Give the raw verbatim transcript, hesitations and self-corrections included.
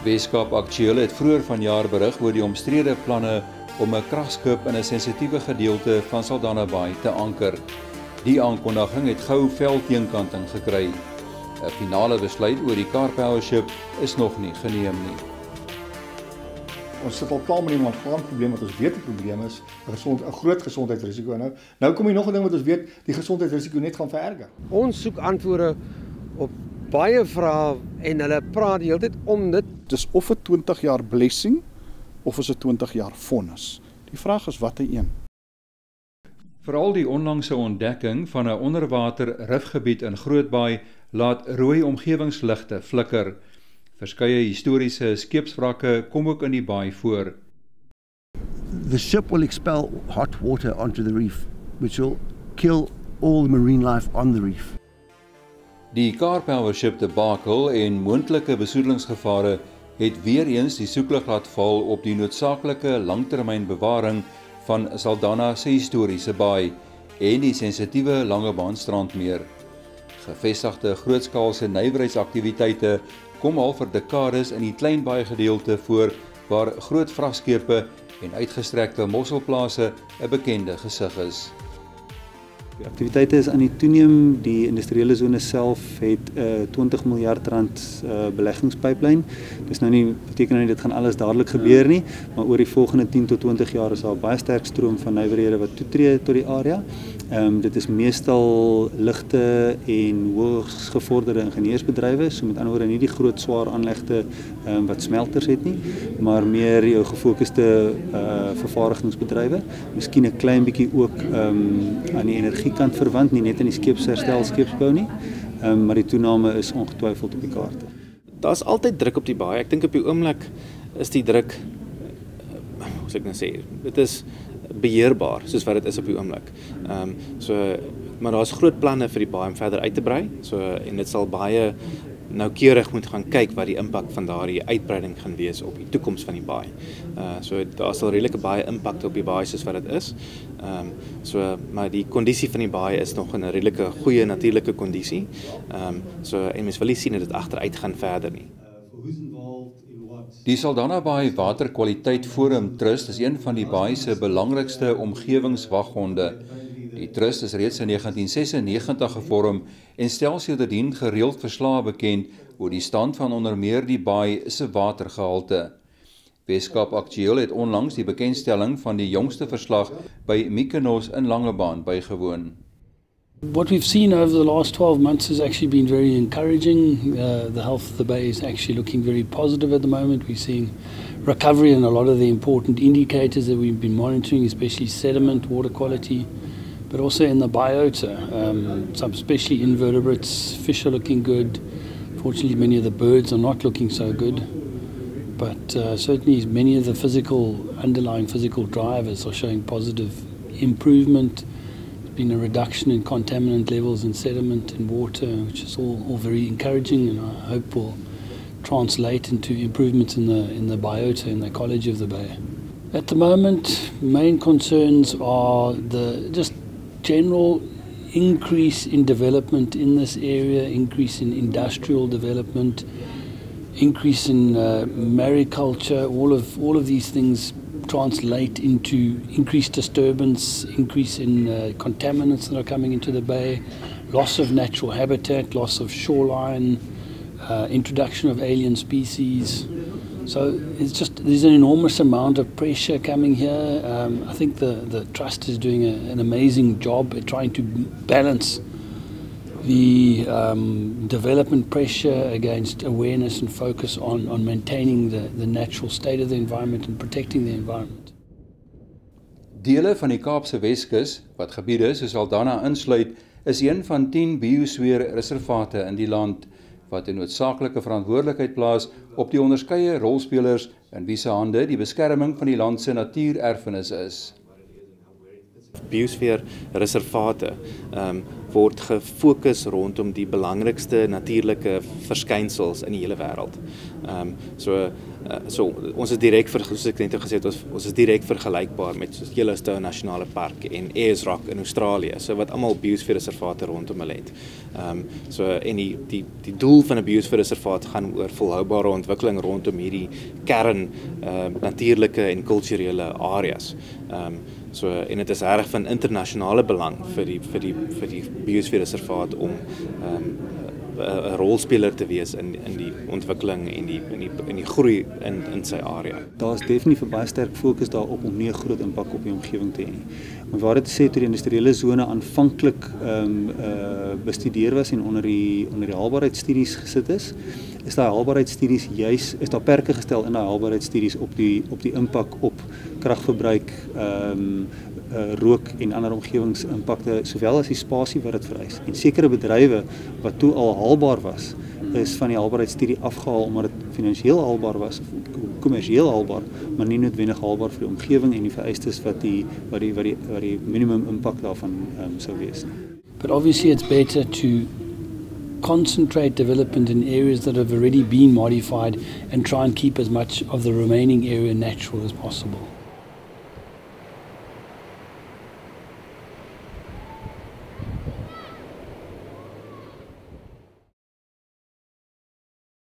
Weskaap Aktueel het vroeër vanjaar berig oor die omstrede planne om 'n kragskip in 'n sensitiewe gedeelte van Saldanha Bay te anker. Die aankondiging het gou vel teenkanting gekry. 'n Finale besluit oor die Car Power Ship is nog nie geneem nie. Ons sit al klaar met die probleem wat ons weet die probleem is, 'n gesond 'n groot gesondheidsrisiko. Nou, nou kom hier nog 'n ding wat ons weet, die gesondheidsrisiko net gaan vererger. Ons soek antwoorde op baie vrae en hulle praat die hele tyd om dit. Dis of 'n twintig jaar blessing of is 'n twintig jaar vonnis. Die vraag is watter een. Veral die onlangse ontdekking van 'n onderwater rifgebied in Grootbaai laat rooi omgewingsligte flikker. Verskeie historiese skeepswrakke kom ook in die baai voor. The ship will expel hot water onto the reef, which will kill all the marine life on the reef. Die Car Power Ship debakel en moontlike besoedelingsgevare het weer eens die soeklig laat val op die noodsaaklike langtermynbewaring van Saldanha se historiese baai en die sensitiewe Langebaan strandmeer. Gevestigde grootskaalse nywerheidsaktiwiteite kom al vir dekades in die klein baai gedeelte voor waar groot vragskepe en uitgestrekte mosselplase 'n bekende gesig is. Die aktiwiteite is aan die toeneem. Die industriële sone self het 'n uh, twintig miljard rand uh, beleggingspyplyn. Dis nou nie beteken nou nie dit gaan alles dadelik gebeur nie, maar oor die volgende tien tot twintig jaar is daar baie sterk stroom van nywerhede wat toetree tot die area. Ehm um, dit is meestal ligte en hoogs gevorderde ingenieursbedrywe, so met ander woorde nie die groot swaar aanlegte ehm um, wat smelters het nie, maar meer jou gefokusde uh, vervaardigingsbedrywe. Miskien 'n klein bietjie ook ehm um, aan die energiekant verwant, nie net in die skeepsherstel, skeepsbou nie, um, maar die toename is ongetwyfeld op die kaarte. Daar's altyd druk op die baai. Ek dink op die oomblik is die druk, hoe sou ek nou sê, dit is beheerbaar soos wat dit is op die oomblik. Ehm um, so maar daar's groot planne vir die baai om verder uit te brei. So en dit sal baie noukeurig moet gaan kyk wat die impak van daardie uitbreiding gaan wees op die toekoms van die baai. Uh so daar sal redelike baie impak op die baai soos wat dit is. Ehm um, so maar die kondisie van die baai is nog in 'n redelike goeie natuurlike kondisie. Ehm um, so en mens wil nie sien dat dit agteruit gaan verder nie. Die Saldanha Bay Waterkwaliteit Forum Trust is een van die baai se belangrikste omgewingswaghonde. Die trust is reeds in negentien sesennegentig gevorm en stel sedertdien gereeld verslae bekend oor die stand van onder meer die baai se watergehalte. Weskaap Aktueel het onlangs die bekendstelling van die jongste verslag by Mykonos in Langebaan bygewoon. What we've seen over the last twelve months has actually been very encouraging. Uh, the health of the bay is actually looking very positive at the moment. We're seeing recovery in a lot of the important indicators that we've been monitoring, especially sediment, water quality, but also in the biota. Um, some especially invertebrates, fish are looking good. Fortunately, many of the birds are not looking so good. But uh, certainly many of the physical, underlying physical drivers are showing positive improvement. Been a reduction in contaminant levels in sediment and water, which is all, all very encouraging, and I hope will translate into improvements in the in the biota and the ecology of the bay. At the moment, main concerns are the just general increase in development in this area, increase in industrial development, increase in uh, mariculture. All of all of these things translate into increased disturbance, increase in uh, contaminants that are coming into the bay, loss of natural habitat, loss of shoreline, uh, introduction of alien species. So it's just, there's an enormous amount of pressure coming here. Um, I think the, the Trust is doing a, an amazing job at trying to balance the um, development pressure against awareness and focus on, on maintaining the, the natural state of the environment and protecting the environment. Dele van die Kaapse Weskus, wat gebiede soos Saldanha insluit, is een van tien biosfeerreservate in die land, wat 'n noodsaaklike verantwoordelikheid plaas op die onderskeie rolspelers in wie se hande die beskerming van die land se natuurerfenis is. Biosfeerreservate um, word gefokus rondom die belangrikste natuurlike verskynsels in die hele wêreld. Ehm um, so uh, so ons is direk vir soos ek net gesê het ons ons is direk vergelykbaar met soos Yellowstone Nasionale Park en Ayers Rock in Australië, so wat almal biosfeerreservate rondom hulle het. Ehm um, so en die die die doel van 'n biosfeerreservaat gaan oor volhoubare ontwikkeling rondom hierdie kern uh, natuurlike en kulturele areas. Ehm um, so en dit is reg van internasionale belang vir die vir die vir die biosfeerreservaat om ehm um, 'n rolspeler te wees in in die ontwikkeling en die in die in die groei in in sy area. Daar is definitief 'n baie sterk fokus daarop om nie 'n groot impak op die omgewing te hê nie. Maar waar dit sê toe die industriële sone aanvanklik ehm um, uh, bestudeer was en onder die onder die haalbaarheidsstudies gesit is, is daai haalbaarheidsstudies juis is daar perke gestel in daai haalbaarheidsstudies op die op die impak op kragverbruik, ehm um, uh, rook en ander omgewingsimpakte sowel as die spasie wat dit vereis. En sekere bedrywe wat toe al haalbaar was, is van die haalbaarheidsstudie afgehaal omdat dit finansiëel haalbaar was of kommersieel haalbaar, maar nie noodwendig haalbaar vir die omgewing en die vereistes wat die wat die wat die wat die minimum impak daarvan um, sou wees. But obviously it's better to concentrate development in areas that have already been modified and try and keep as much of the remaining area natural as possible.